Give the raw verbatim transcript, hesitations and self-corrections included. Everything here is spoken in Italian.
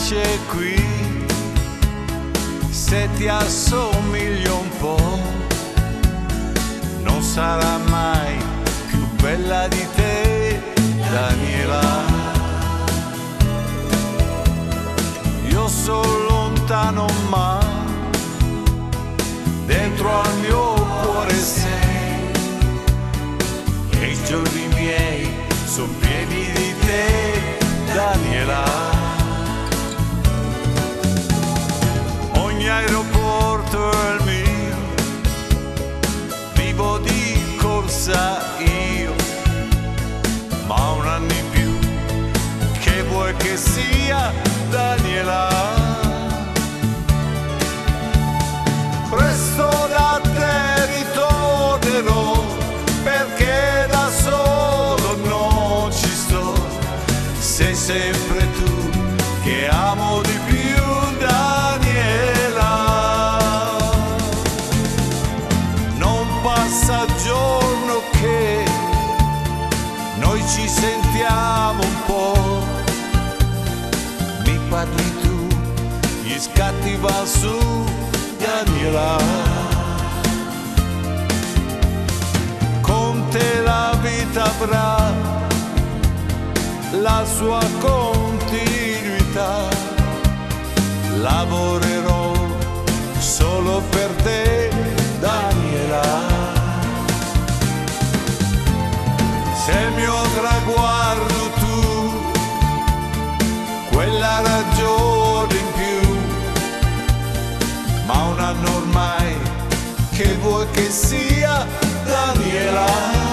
nasce qui, se ti assomiglio un po', non sarà mai più bella di te, Daniela. Io sono lontano ma dentro al mio cuore sei, e i giorni miei sono pieni di te, Daniela. Ogni aeroporto è il mio, vivo di corsa io, ma un anno in più, che vuoi che sia, Daniela? Presto da te ritornerò, perché da solo non ci sto, sei sempre tu che amo di più, Daniela. Non passa giorno che noi ci sentiamo un po', mi parli tu, gli scatti va su, Daniela. Con te la vita avrà la sua continuità, lavorerò solo per te, Daniela. Sei il mio traguardo tu, quella ragione in più, ma un anno ormai, che vuoi che sia, Daniela?